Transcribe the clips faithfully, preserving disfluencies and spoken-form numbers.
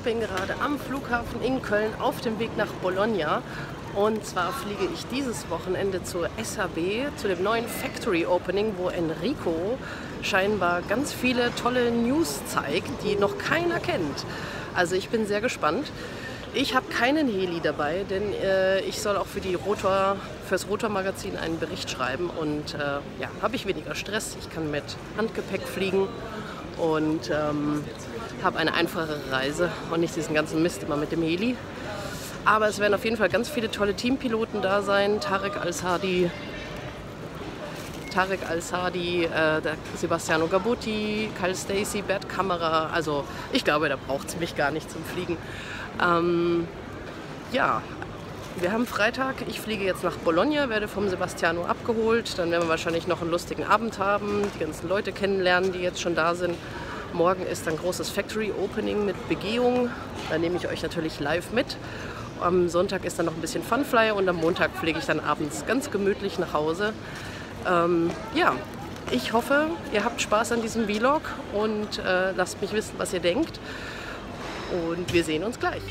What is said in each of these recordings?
bin gerade am Flughafen in Köln auf dem Weg nach Bologna. Und zwar fliege ich dieses Wochenende zur S H B, zu dem neuen Factory Opening, wo Enrico scheinbar ganz viele tolle News zeigt, die noch keiner kennt. Also ich bin sehr gespannt. Ich habe keinen Heli dabei, denn äh, ich soll auch für die Rotor, fürs Rotor-Magazin einen Bericht schreiben. Und äh, ja, habe ich weniger Stress. Ich kann mit Handgepäck fliegen und ähm, habe eine einfachere Reise und nicht diesen ganzen Mist immer mit dem Heli. Aber es werden auf jeden Fall ganz viele tolle Teampiloten da sein. Tarek Al-Sadi, Tarek Al-Sadi, äh, Sebastiano Gabuti, Kyle Stacey, Bert Kammerer. Also ich glaube, da braucht es mich gar nicht zum Fliegen. Ähm, ja, wir haben Freitag. Ich fliege jetzt nach Bologna, werde vom Sebastiano abgeholt. Dann werden wir wahrscheinlich noch einen lustigen Abend haben, die ganzen Leute kennenlernen, die jetzt schon da sind. Morgen ist ein großes Factory Opening mit Begehung. Da nehme ich euch natürlich live mit. Am Sonntag ist dann noch ein bisschen Funfly und am Montag fliege ich dann abends ganz gemütlich nach Hause. Ähm, ja, ich hoffe, ihr habt Spaß an diesem Vlog und äh, lasst mich wissen, was ihr denkt. Und wir sehen uns gleich.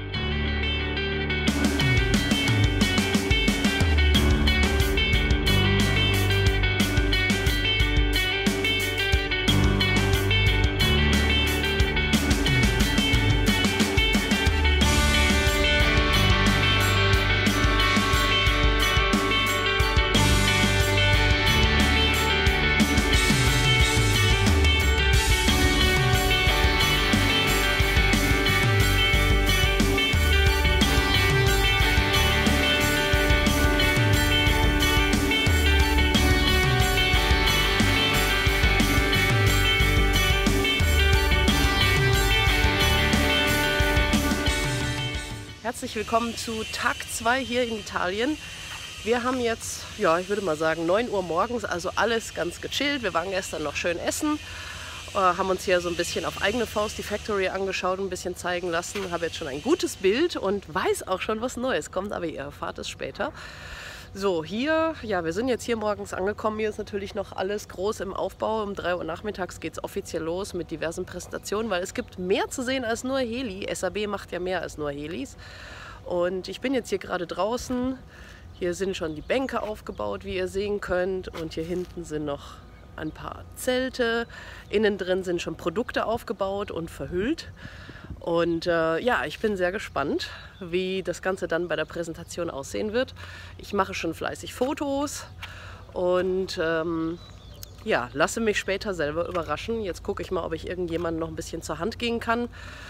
Herzlich willkommen zu Tag zwei hier in Italien. Wir haben jetzt, ja, ich würde mal sagen, neun Uhr morgens, also alles ganz gechillt. Wir waren gestern noch schön essen, äh, haben uns hier so ein bisschen auf eigene Faust die Factory angeschaut, ein bisschen zeigen lassen. Habe jetzt schon ein gutes Bild und weiß auch schon, was Neues kommt, aber ihr erfahrt es später. So, hier, ja, wir sind jetzt hier morgens angekommen. Hier ist natürlich noch alles groß im Aufbau. Um drei Uhr nachmittags geht es offiziell los mit diversen Präsentationen, weil es gibt mehr zu sehen als nur Heli. S H B macht ja mehr als nur Helis. Und ich bin jetzt hier gerade draußen. Hier sind schon die Bänke aufgebaut, wie ihr sehen könnt. Und hier hinten sind noch ein paar Zelte. Innen drin sind schon Produkte aufgebaut und verhüllt. Und äh, ja, ich bin sehr gespannt, wie das Ganze dann bei der Präsentation aussehen wird. Ich mache schon fleißig Fotos und ähm, ja, lasse mich später selber überraschen. Jetzt gucke ich mal, ob ich irgendjemandem noch ein bisschen zur Hand gehen kann.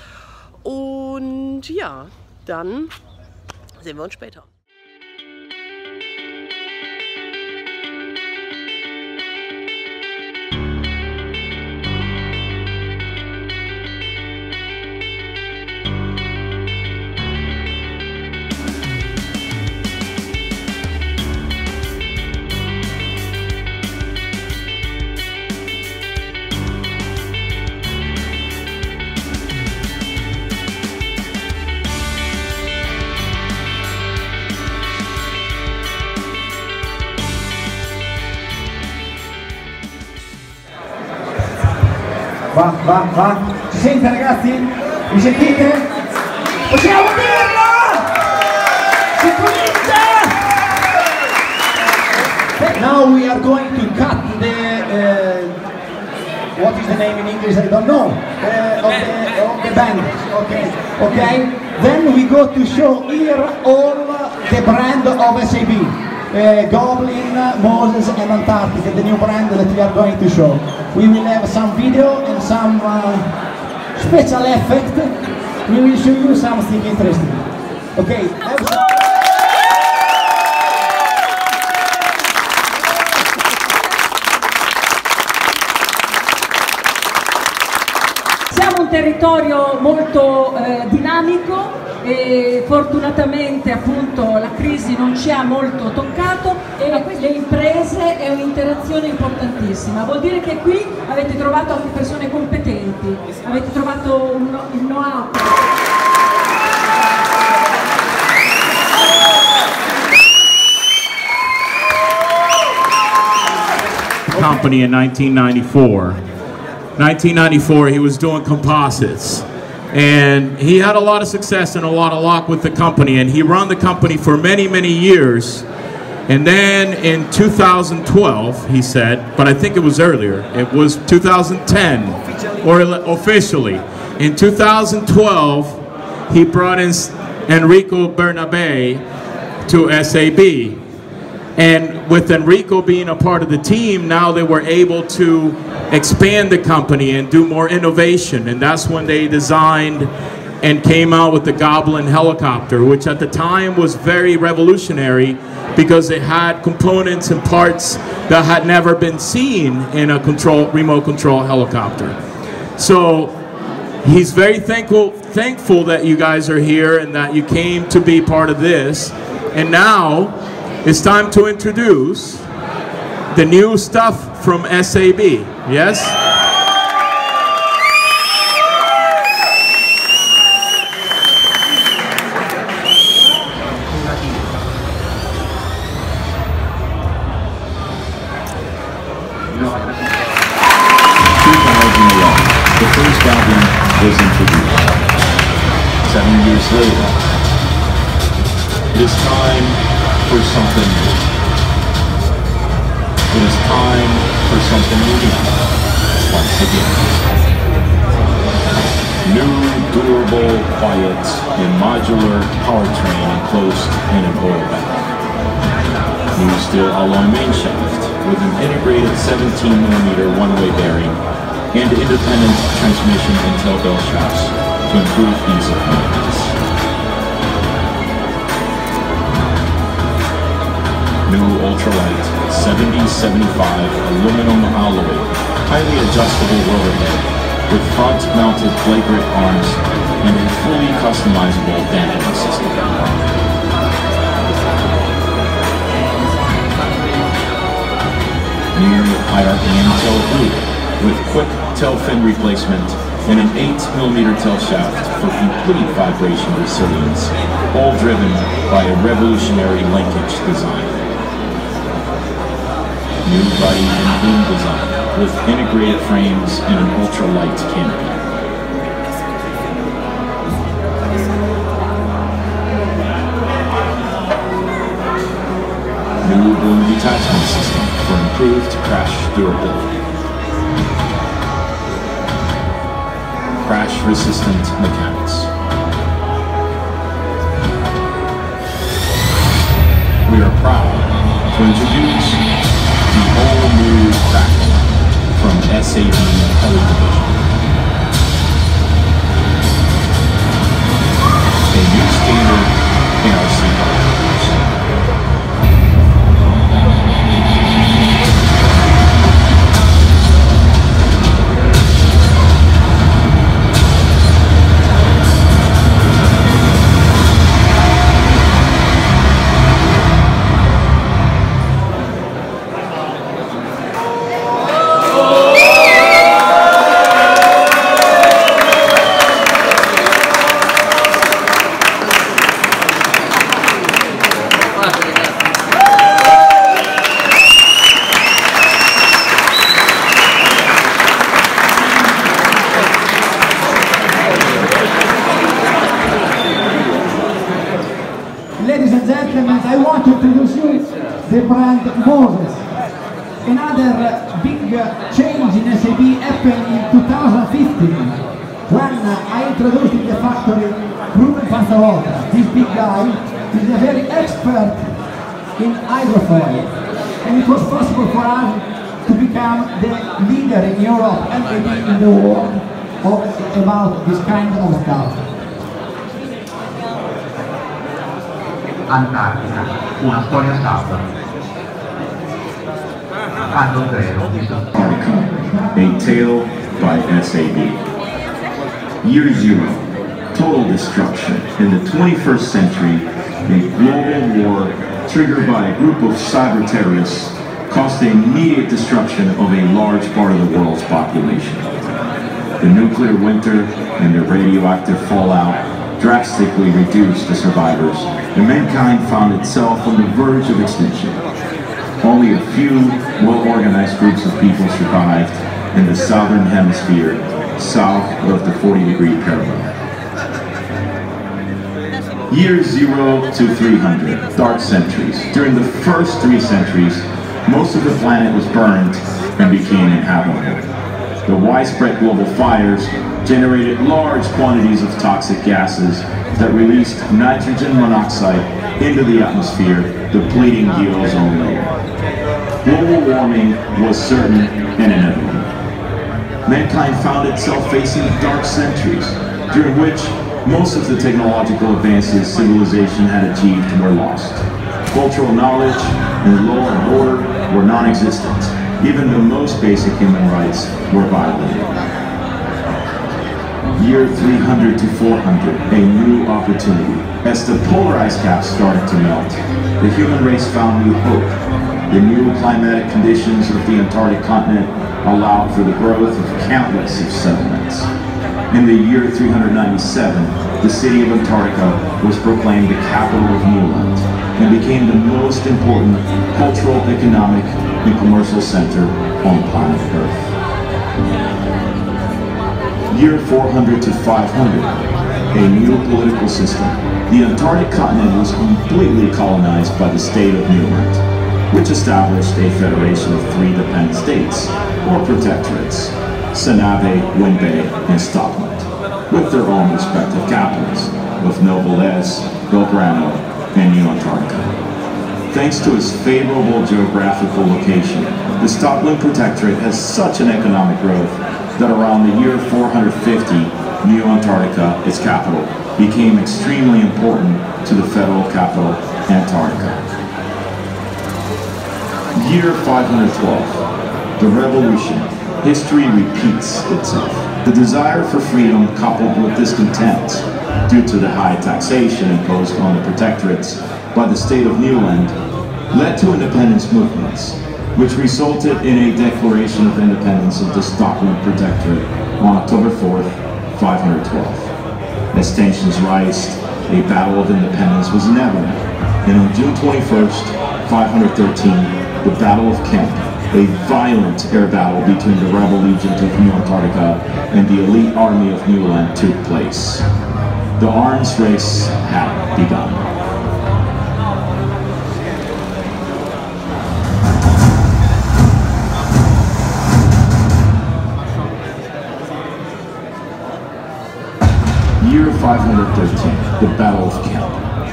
Und ja, dann sehen wir uns später. Va, va, va. Ci sente ragazzi? Mi sentite? Possiamo dirlo! Si comincia! Now we are going to cut the, uh, what is the name in English? I don't know. Uh, of, the, of the band. Okay. Okay. Then we go to show here all the brand of S H B. Uh, Goblin, Moses and Antarctica, the new brand that we are going to show. We will have some video and some uh, special effect. We will show you something interesting. Okay. Siamo un territorio molto eh, dinamico e fortunatamente appunto la crisi non ci ha molto toccato e le imprese è un'interazione importantissima. Vuol dire che qui avete trovato anche persone competenti, avete trovato un, il know-how. Company in nineteen ninety-four. nineteen ninety-four, he was doing composites. And he had a lot of success and a lot of luck with the company, and he ran the company for many, many years. And then in two thousand twelve, he said, but I think it was earlier, it was two thousand ten, or officially. In two thousand twelve, he brought in Enrico Bernabe to S A B. And with Enrico being a part of the team, now they were able to expand the company and do more innovation. And that's when they designed and came out with the Goblin helicopter, which at the time was very revolutionary because it had components and parts that had never been seen in a control, remote control helicopter. So he's very thankful, thankful that you guys are here and that you came to be part of this. And now it's time to introduce the new stuff from S A B. Yes? The first Goblin was introduced. Seven years later, it is time for something new. It is time for something unique once again. New, durable, quiet, and modular powertrain enclosed in an oil bath. New steel alloy main shaft with an integrated seventeen millimeter one-way bearing and independent transmission and tail bell shafts to improve ease of maintenance. New ultralight seventy seventy-five aluminum alloy, highly adjustable roller head with front-mounted plate grip arms and a fully customizable damping system. New I R P M tail hood with quick tail fin replacement and an eight millimeter tail shaft for complete vibration resilience, all driven by a revolutionary linkage design. New body and boom design with integrated frames and an ultralight canopy. New boom detachment system for improved crash durability. Crash-resistant mechanics. We are proud to introduce the all-new Kraken from S A B Heli Division. A new standard in our sea helicopters. Ladies and gentlemen, I want to introduce you the brand Moses. Another uh, big uh, change in S A B happened in two thousand fifteen when uh, I introduced in the factory Ruben Passavolta. This big guy is a very expert in hydrofoil, and it was possible for us to become the leader in Europe and maybe in the world of, about this kind of stuff. Antartica, una storia salva. Anno zero. A tale by S A B. Year zero, total destruction. In the twenty-first century, a global war triggered by a group of cyber terrorists caused the immediate destruction of a large part of the world's population. The nuclear winter and the radioactive fallout drastically reduced the survivors, and mankind found itself on the verge of extinction. Only a few well-organized groups of people survived in the southern hemisphere, south of the forty degree parallel. Year zero to three hundred, dark centuries. During the first three centuries, most of the planet was burned and became inhabitable. The widespread global fires generated large quantities of toxic gases that released nitrogen monoxide into the atmosphere, depleting the ozone layer. Global warming was certain and inevitable. Mankind found itself facing dark centuries, during which most of the technological advances civilization had achieved were lost. Cultural knowledge and law and order were non-existent. Even the most basic human rights were violated. Year three hundred to four hundred, a new opportunity. As the polar ice caps started to melt, the human race found new hope. The new climatic conditions of the Antarctic continent allowed for the growth of countless of settlements. In the year three hundred ninety-seven, the city of Antarctica was proclaimed the capital of Newland and became the most important cultural, economic, and commercial center on planet Earth. Year four hundred to five hundred, a new political system. The Antarctic continent was completely colonized by the state of Newland, which established a federation of three dependent states, or protectorates, Senave, Winbay, and Stockland, with their own respective capitals, of Novelez, Belgrano, and New Antarctica. Thanks to its favorable geographical location, the Stockland Protectorate has such an economic growth that around the year four hundred fifty, New Antarctica, its capital, became extremely important to the federal capital, Antarctica. Year five hundred twelve, the Revolution. History repeats itself. The desire for freedom coupled with discontent due to the high taxation imposed on the protectorates by the state of Newland led to independence movements, which resulted in a declaration of independence of the Stockland Protectorate on October fourth, five hundred twelve. As tensions rised, a battle of independence was inevitable, and on June twenty-first, five hundred thirteen, the Battle of Kemp, a violent air battle between the rebel legion of New Antarctica and the elite army of Newland took place. The arms race had begun. Year five hundred thirteen, the Battle of Kemp.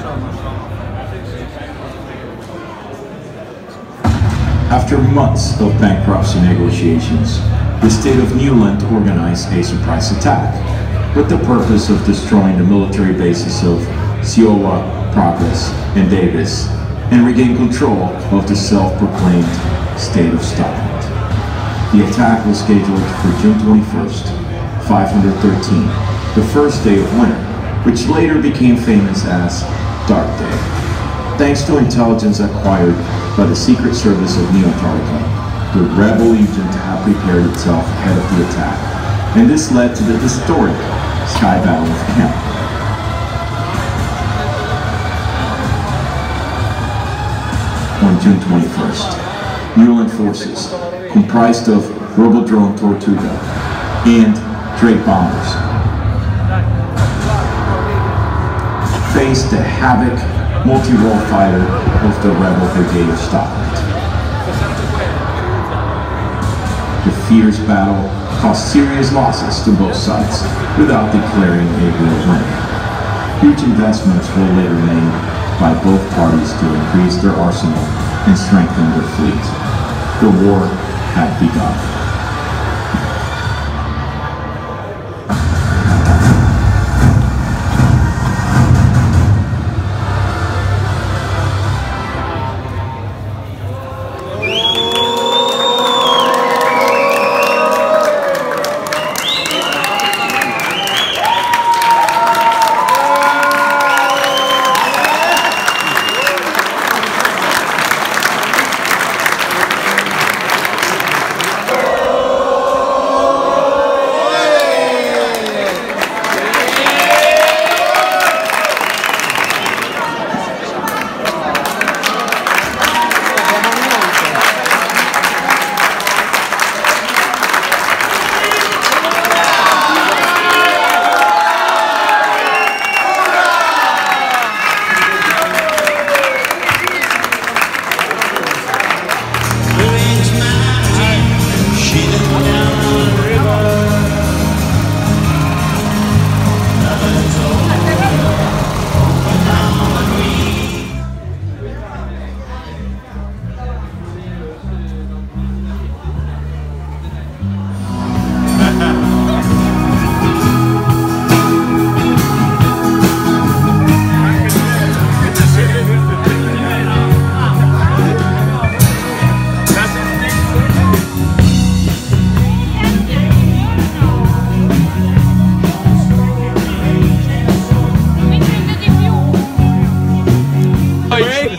After months of bankruptcy negotiations, the state of Newland organized a surprise attack with the purpose of destroying the military bases of Siowa, Progress, and Davis, and regain control of the self-proclaimed state of Stockland. The attack was scheduled for June twenty-first, five hundred thirteen, the first day of winter, which later became famous as Dark Day. Thanks to intelligence acquired by the Secret Service of New Antarctica, the rebel legion had prepared itself ahead of the attack, and this led to the historic Sky Battle of Kemp. On June twenty-first, Newland forces, comprised of Robo-Drone Tortuga and Drake bombers, faced the Havoc multi-role fighter of the rebel brigade of Stockland. The fierce battle caused serious losses to both sides without declaring a real win. Huge investments were later made by both parties to increase their arsenal and strengthen their fleet. The war had begun.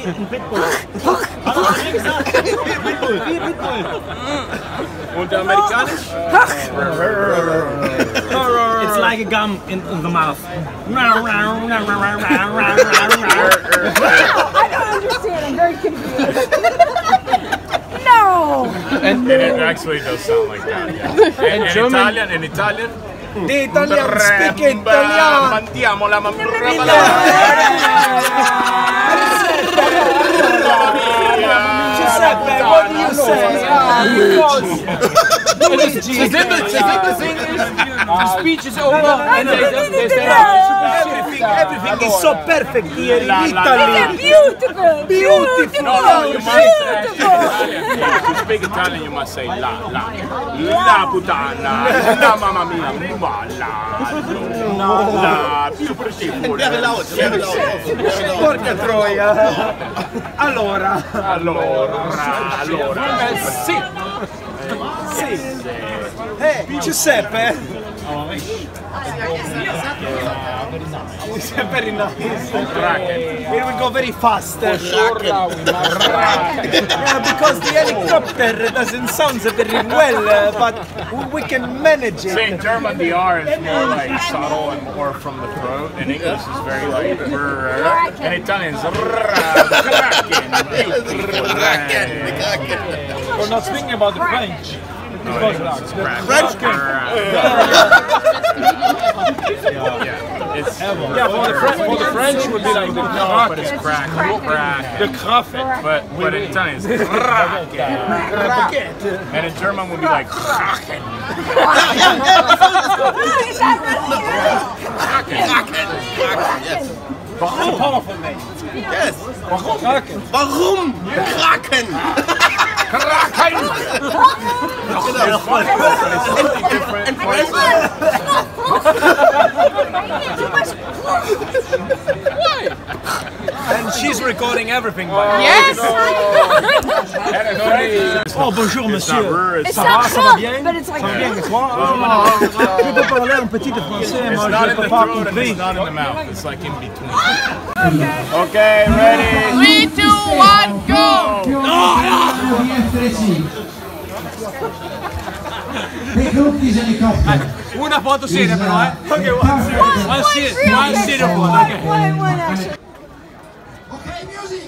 Und der amerikanisch? It's like a gum in, in the mouth. I don't understand. I'm very confused. No. And, and it actually does sound like that. Yeah. And, and Italian, in Italian. The Italian speak Italian. Mandiamo la Giuseppe, what do you say? Luigi, the speech is over and they, they say everything, everything is so perfect here in Italy. Beautiful. Beautiful. No, no, you must yeah, to speak Italian you must say la, la, la puttana, la mamma mia, ma la, la, più preciso. Porca troia. Allora, allora, allora, sì, sì. Hey, Giuseppe. It's very nice. It will go very fast. Yeah, because the helicopter doesn't sound very well, but we can manage it. See, in German the R is more like subtle and more from the throat, and English is very like, and Italian is We're not speaking about the French. French. Yeah, it's yeah, for the French, for the French would be like the no, but it's crack, crack, the Kraft. But but in Italian it's and in German would be like Kraken. It's a powerful name. Yes. Warum? Kraken. Warum? Kraken. Kraken. It's funny, but it's totally different. And French. And she's recording everything. By Yes. Oh bonjour monsieur. It's Ça not va, ça va tough, bien? but it's like. Ça va bien avec toi? Je peux parler un petit de français, It's moi not je in peux the pas throat and compris. it's not in the mouth. It's like in between. Okay, ready? Three, two, one, go! Di F C. The group is helicopter. Una foto seria però, eh? Ok, one- one, one, serious, one serious one, okay. One, one action. Okay, music.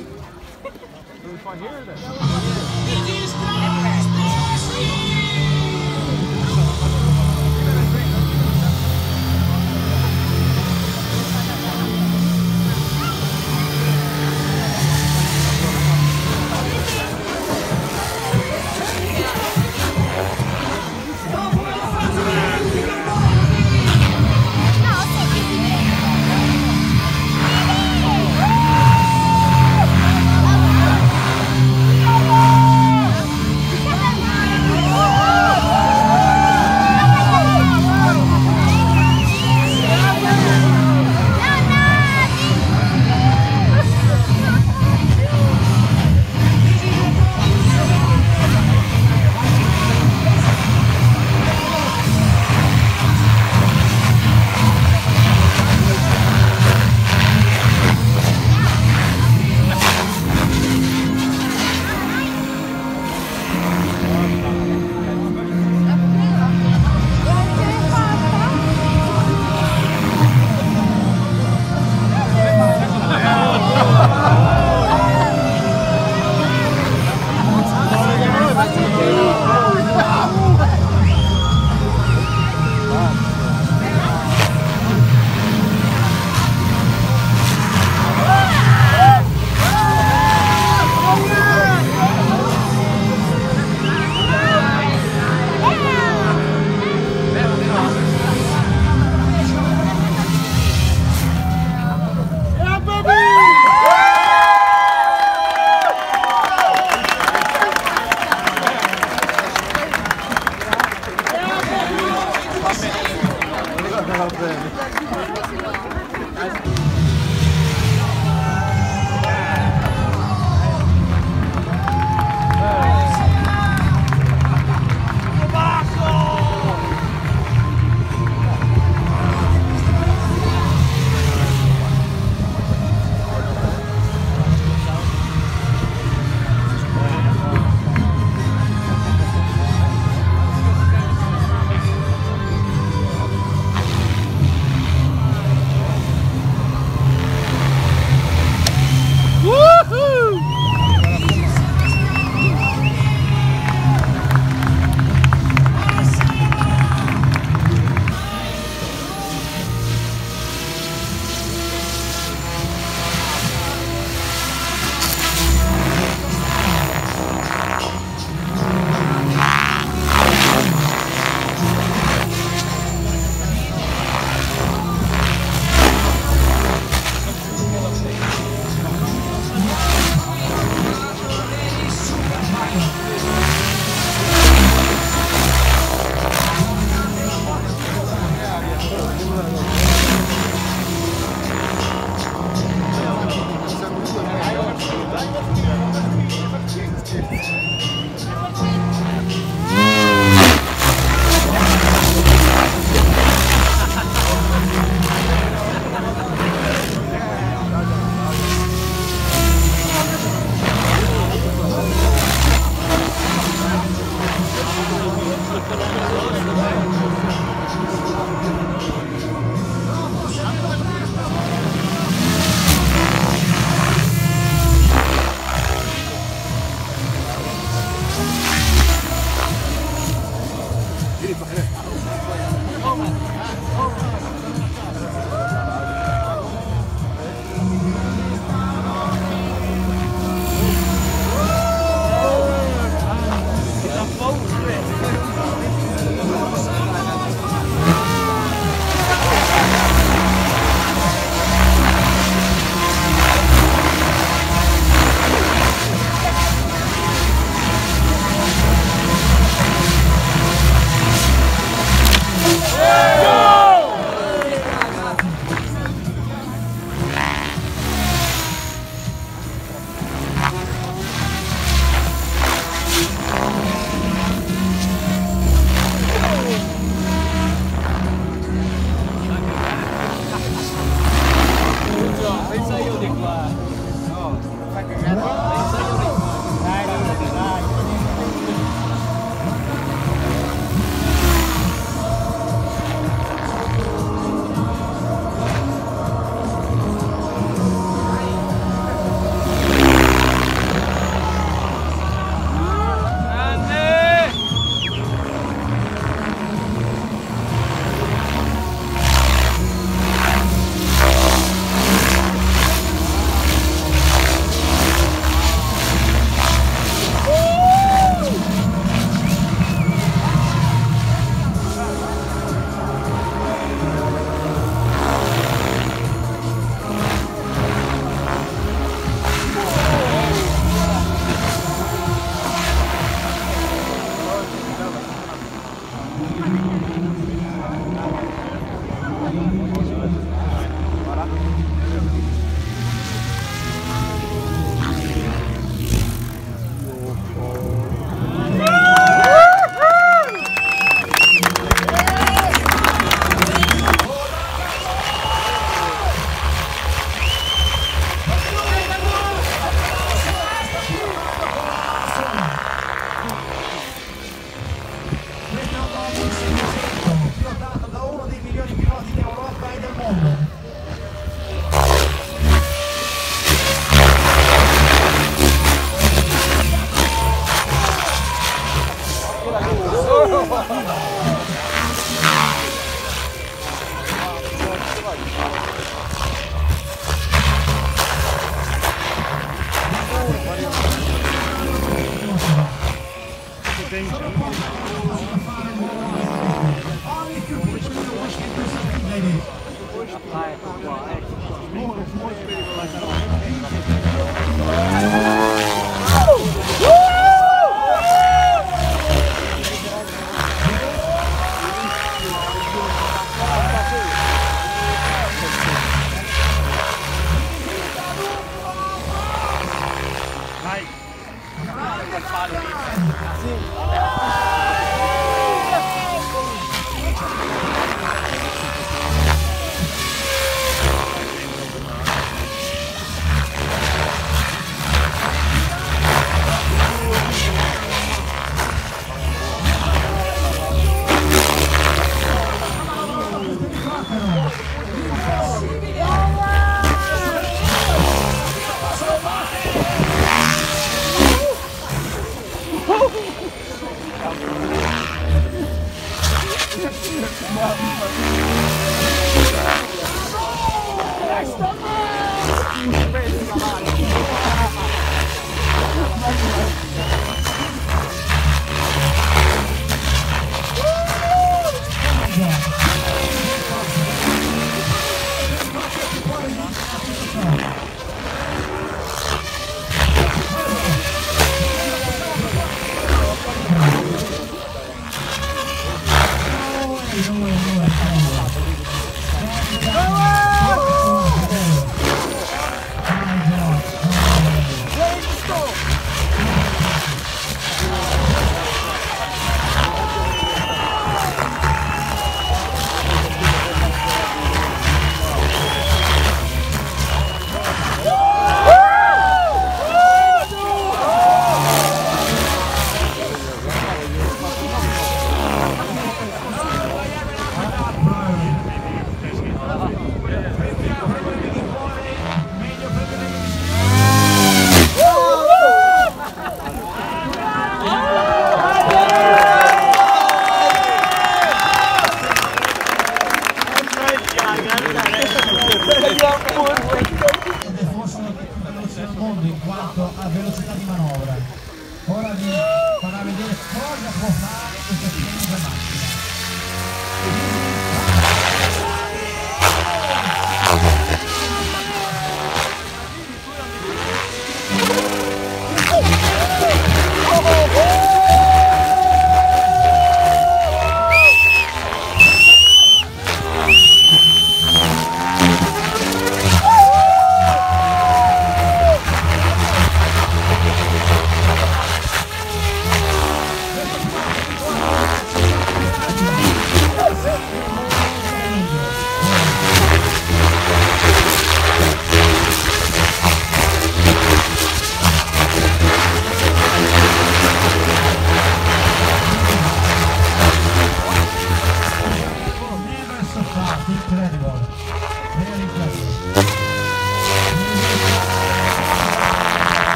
Oh,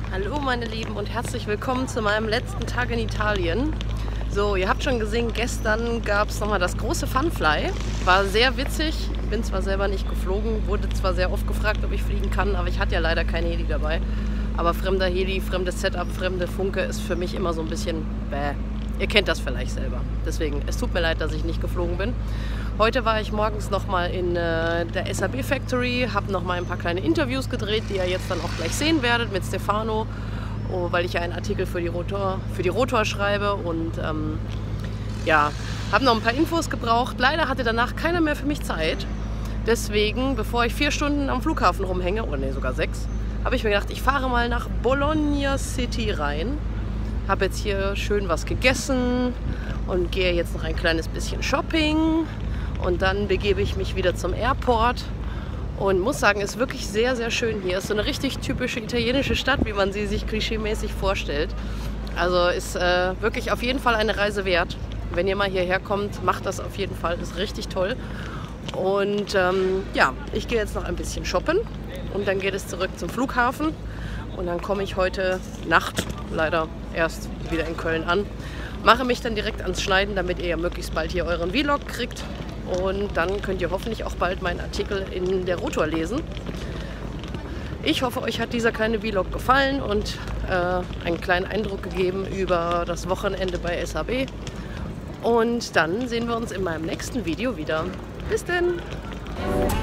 Hallo meine Lieben und herzlich willkommen zu meinem letzten Tag in Italien. So, ihr habt schon gesehen, gestern gab es nochmal das große Funfly. War sehr witzig. Ich bin zwar selber nicht geflogen, wurde zwar sehr oft gefragt, ob ich fliegen kann, aber ich hatte ja leider kein Heli dabei. Aber fremder Heli, fremdes Setup, fremde Funke ist für mich immer so ein bisschen bäh. Ihr kennt das vielleicht selber. Deswegen, es tut mir leid, dass ich nicht geflogen bin. Heute war ich morgens nochmal in äh, der S A B Factory, habe nochmal ein paar kleine Interviews gedreht, die ihr jetzt dann auch gleich sehen werdet mit Stefano, oh, weil ich ja einen Artikel für die Rotor, für die Rotor schreibe und ähm, ja, habe noch ein paar Infos gebraucht. Leider hatte danach keiner mehr für mich Zeit. Deswegen, bevor ich vier Stunden am Flughafen rumhänge, oder nee, sogar sechs, habe ich mir gedacht, ich fahre mal nach Bologna City rein. Habe jetzt hier schön was gegessen und gehe jetzt noch ein kleines bisschen Shopping und dann begebe ich mich wieder zum Airport und muss sagen, es ist wirklich sehr, sehr schön hier. Es ist so eine richtig typische italienische Stadt, wie man sie sich klischeemäßig vorstellt. Also ist äh, wirklich auf jeden Fall eine Reise wert. Wenn ihr mal hierher kommt, macht das auf jeden Fall, ist richtig toll. Und ähm, ja, ich gehe jetzt noch ein bisschen shoppen und dann geht es zurück zum Flughafen. Und dann komme ich heute Nacht leider erst wieder in Köln an. Mache mich dann direkt ans Schneiden, damit ihr ja möglichst bald hier euren Vlog kriegt. Und dann könnt ihr hoffentlich auch bald meinen Artikel in der Rotor lesen. Ich hoffe, euch hat dieser kleine Vlog gefallen und äh, einen kleinen Eindruck gegeben über das Wochenende bei S A B. Und dann sehen wir uns in meinem nächsten Video wieder. Bis denn!